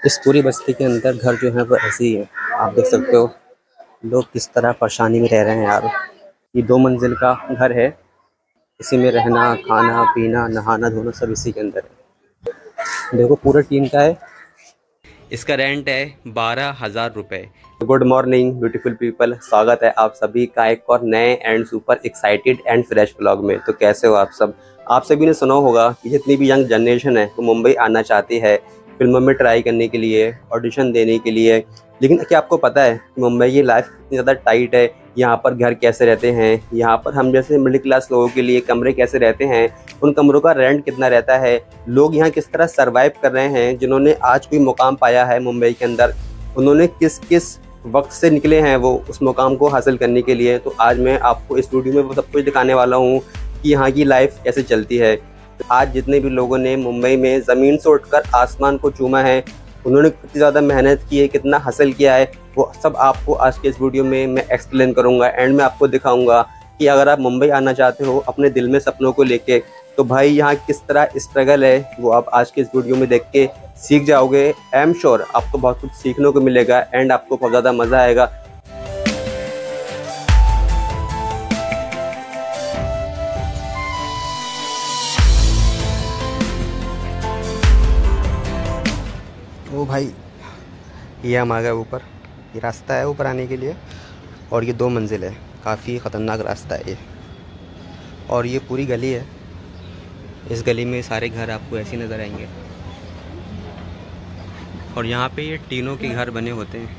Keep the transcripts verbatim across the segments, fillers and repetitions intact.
इस पूरी बस्ती के अंदर घर जो है वो ऐसे ही है। आप देख सकते हो लोग किस तरह परेशानी में रह रहे हैं यार। ये दो मंजिल का घर है, इसी में रहना, खाना पीना, नहाना धोना सब इसी के अंदर है। देखो पूरा टीन का है। इसका रेंट है बारह हज़ार रुपये। गुड मॉर्निंग ब्यूटीफुल पीपल, स्वागत है आप सभी का एक और नए and super excited and fresh blog में। तो कैसे हो आप सब? आप सभी ने सुना होगा कि जितनी भी यंग जनरेशन है वो मुंबई आना चाहती है फिल्मों में ट्राई करने के लिए, ऑडिशन देने के लिए। लेकिन क्या आपको पता है कि मुंबई की लाइफ इतनी ज़्यादा टाइट है? यहाँ पर घर कैसे रहते हैं, यहाँ पर हम जैसे मिडिल क्लास लोगों के लिए कमरे कैसे रहते हैं, उन कमरों का रेंट कितना रहता है, लोग यहाँ किस तरह सर्वाइव कर रहे हैं, जिन्होंने आज कोई मुकाम पाया है मुंबई के अंदर, उन्होंने किस किस वक्त से निकले हैं वो उस मुकाम को हासिल करने के लिए। तो आज मैं आपको इस वीडियो में वो सब कुछ दिखाने वाला हूँ कि यहाँ की लाइफ कैसे चलती है। आज जितने भी लोगों ने मुंबई में ज़मीन से उठकर आसमान को चूमा है, उन्होंने कितनी ज़्यादा मेहनत की है, कितना हासिल किया है, वो सब आपको आज के इस वीडियो में मैं एक्सप्लेन करूँगा। एंड में आपको दिखाऊँगा कि अगर आप मुंबई आना चाहते हो अपने दिल में सपनों को लेके, तो भाई यहाँ किस तरह स्ट्रगल है वो आप आज के इस वीडियो में देख के सीख जाओगे। आई एम श्योर आपको बहुत कुछ सीखने को मिलेगा एंड आपको बहुत ज़्यादा मज़ा आएगा। ओ भाई, ये हम आ गए ऊपर। ये रास्ता है ऊपर आने के लिए और ये दो मंजिल है, काफ़ी ख़तरनाक रास्ता है ये। और ये पूरी गली है, इस गली में सारे घर आपको ऐसे नज़र आएंगे। और यहाँ पे ये टीनों के घर बने होते हैं।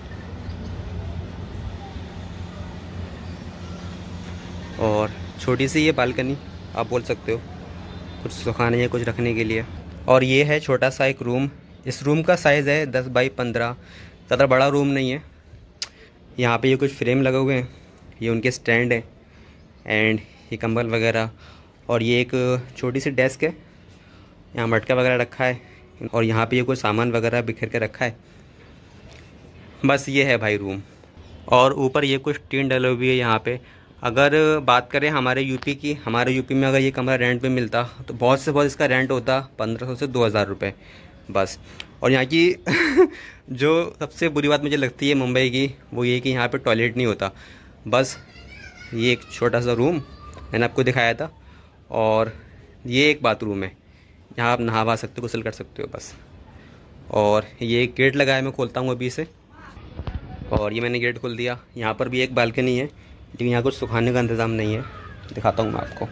और छोटी सी ये बालकनी आप बोल सकते हो, कुछ सुखाने या कुछ रखने के लिए। और ये है छोटा सा एक रूम। इस रूम का साइज़ है दस बाई पंद्रह, ज़्यादा बड़ा रूम नहीं है। यहाँ पे ये कुछ फ्रेम लगे हुए हैं, ये उनके स्टैंड है एंड ये कंबल वगैरह। और ये एक छोटी सी डेस्क है, यहाँ मटका वगैरह रखा है। और यहाँ पे ये कुछ सामान वगैरह बिखेर के रखा है। बस ये है भाई रूम। और ऊपर ये कुछ टीन डले हुई है यहाँ पे। अगर बात करें हमारे यूपी की, हमारे यूपी में अगर ये कमरा रेंट पे मिलता तो बहुत से बहुत इसका रेंट होता पंद्रह सौ से दो हज़ार रुपये बस। और यहाँ की जो सबसे बुरी बात मुझे लगती है मुंबई की, वो ये कि यहाँ पे टॉयलेट नहीं होता। बस ये एक छोटा सा रूम मैंने आपको दिखाया था और ये एक बाथरूम है, यहाँ आप नहा सकते हो, गुसल कर सकते हो बस। और ये एक गेट लगा है, मैं खोलता हूँ अभी से। और ये मैंने गेट खोल दिया। यहाँ पर भी एक बालकनी है, लेकिन यहाँ कुछ सुखाने का इंतज़ाम नहीं है, दिखाता हूँ मैं आपको।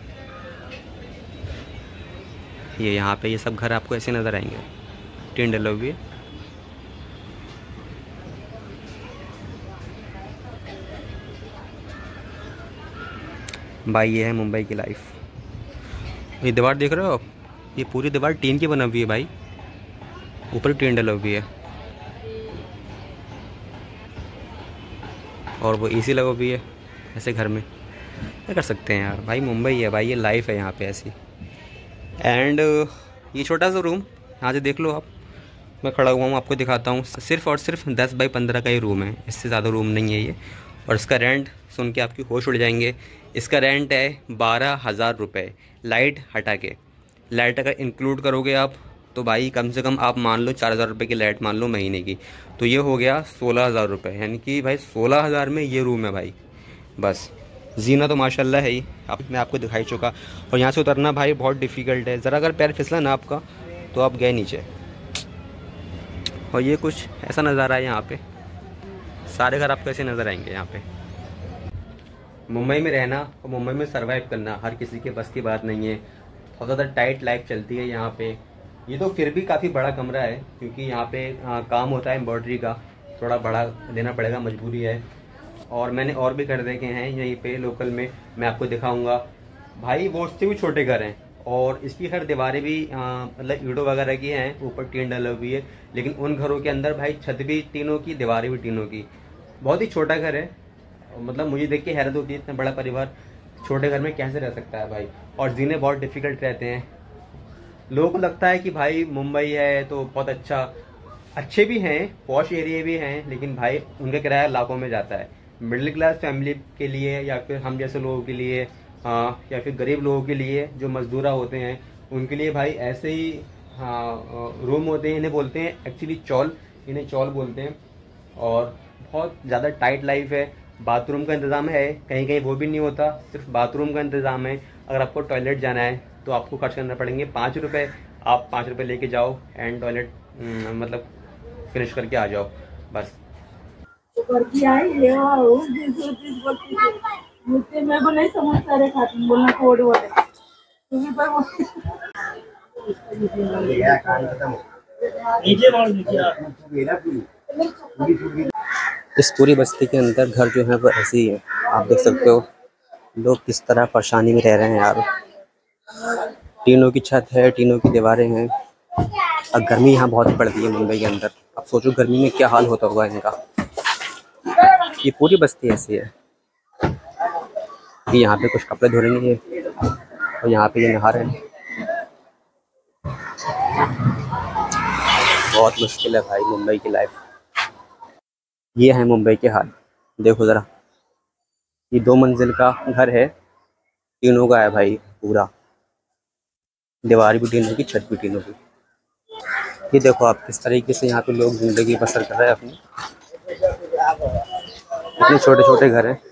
ये यहाँ पे ये सब घर आपको ऐसे नज़र आएंगे, टीन डले हुए। भाई ये है मुंबई की लाइफ। ये दीवार देख रहे हो आप, ये पूरी दीवार टीन की बनी हुई है भाई, ऊपर टीन डली हुई है। और वो एसी लगा हुई है ऐसे घर में। क्या कर सकते हैं यार, भाई मुंबई है भाई, ये लाइफ है यहाँ पे ऐसी। एंड ये छोटा सा रूम यहाँ से देख लो आप, मैं खड़ा हुआ हूँ आपको दिखाता हूँ। सिर्फ और सिर्फ दस बाई पंद्रह का ही रूम है, इससे ज़्यादा रूम नहीं है ये। और इसका रेंट सुन के आपकी होश उड़ जाएंगे। इसका रेंट है बारह हज़ार रुपये, लाइट हटा के। लाइट अगर इंक्लूड करोगे आप तो भाई कम से कम आप मान लो चार हज़ार रुपये की लाइट मान लो महीने की, तो ये हो गया सोलह हज़ार रुपये। यानी कि भाई सोलह हज़ार में ये रूम है भाई। बस जीना तो माशाल्लाह है ही, आप मैं आपको दिखाई चुका। और यहाँ से उतरना भाई बहुत डिफ़िकल्ट है, ज़रा अगर पैर फिसला ना आपका तो आप गए नीचे। और ये कुछ ऐसा नज़ारा है यहाँ पे, सारे घर आपको ऐसे नज़र आएंगे यहाँ पे। मुंबई में रहना और मुंबई में सरवाइव करना हर किसी के बस की बात नहीं है। बहुत ज़्यादा टाइट लाइफ चलती है यहाँ पे। ये तो फिर भी काफ़ी बड़ा कमरा है, क्योंकि यहाँ पे आ, काम होता है एम्ब्रॉयडरी का, थोड़ा बड़ा देना पड़ेगा, मजबूरी है। और मैंने और भी घर देखे हैं यहीं पे लोकल में, मैं आपको दिखाऊंगा भाई। वो उससे भी छोटे घर हैं और इसकी खैर दीवारें भी मतलब ईंटों वगैरह की हैं, ऊपर टीन डली हुई है। लेकिन उन घरों के अंदर भाई छत भी टीनों की, दीवारें भी टीनों की। बहुत ही छोटा घर है, मतलब मुझे देख के हैरत होती है इतना बड़ा परिवार छोटे घर में कैसे रह सकता है भाई। और जीने बहुत डिफिकल्ट रहते हैं। लोगों को लगता है कि भाई मुंबई है तो बहुत अच्छा, अच्छे भी हैं, पॉश एरिया भी हैं, लेकिन भाई उनका किराया लाखों में जाता है। मिडिल क्लास फैमिली के लिए या फिर हम जैसे लोगों के लिए, हाँ, या फिर गरीब लोगों के लिए जो मजदूरा होते हैं, उनके लिए भाई ऐसे ही हाँ रूम होते हैं, इन्हें बोलते हैं एक्चुअली चॉल, इन्हें चॉल बोलते हैं। और बहुत ज़्यादा टाइट लाइफ है। बाथरूम का इंतज़ाम है, कहीं कहीं वो भी नहीं होता, सिर्फ बाथरूम का इंतज़ाम है। अगर आपको टॉयलेट जाना है तो आपको खर्च करना पड़ेंगे पाँच रुपये। आप पाँच रुपये लेके जाओ एंड टॉयलेट मतलब फिनिश करके आ जाओ बस। मेरे को नहीं समझता रे खाती बोलना कोड वर्ड है। तुम्हें पर इस पूरी बस्ती के अंदर घर जो है वो ऐसे ही है। आप देख सकते हो लोग किस तरह परेशानी में रह रहे हैं यार। टीनों की छत है, टीनों की दीवारें हैं और गर्मी यहाँ बहुत पड़ती है मुंबई के अंदर। अब सोचो गर्मी में क्या हाल होता होगा इनका। ये पूरी बस्ती ऐसी है कि यहाँ पे कुछ कपड़े धो रहे हैं और यहाँ पे ये नहा रहे हैं। बहुत मुश्किल है भाई मुंबई की लाइफ। ये है मुंबई के हाल, देखो ज़रा। ये दो मंजिल का घर है, टीनों का है भाई पूरा, दीवार भी टीनों की, छत भी टीनों की। ये देखो आप किस तरीके से यहाँ पे लोग ज़िंदगी बसर कर रहे हैं अपनी। इतने छोटे छोटे घर हैं,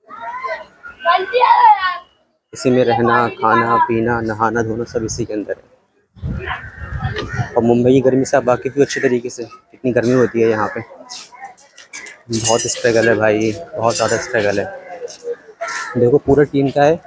इसी में रहना, खाना पीना, नहाना धोना सब इसी के अंदर है। और मुंबई की गर्मी से आप वाकिफ़ भी अच्छे तरीके से, इतनी गर्मी होती है यहाँ पे। बहुत स्ट्रगल है भाई, बहुत ज़्यादा स्ट्रगल है। देखो पूरा टीन का है।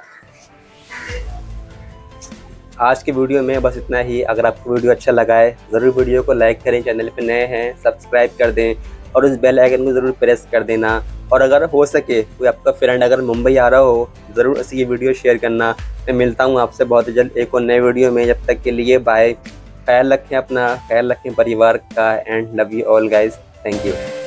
आज की वीडियो में बस इतना ही। अगर आपको वीडियो अच्छा लगा है ज़रूर वीडियो को लाइक करें, चैनल पे नए हैं सब्सक्राइब कर दें और उस बेल आइकन को ज़रूर प्रेस कर देना। और अगर हो सके कोई आपका फ्रेंड अगर मुंबई आ रहा हो ज़रूर उसे ये वीडियो शेयर करना। मैं मिलता हूँ आपसे बहुत जल्द एक और नए वीडियो में। जब तक के लिए बाय। ख्याल रखें अपना, ख्याल रखें परिवार का and love you all guys. Thank you.